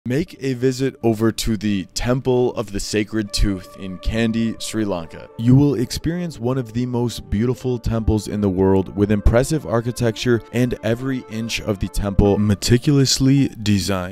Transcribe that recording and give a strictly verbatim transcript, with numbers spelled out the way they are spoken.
Make a visit over to the Temple of the Sacred Tooth in Kandy, Sri Lanka. You will experience one of the most beautiful temples in the world with impressive architecture and every inch of the temple meticulously designed.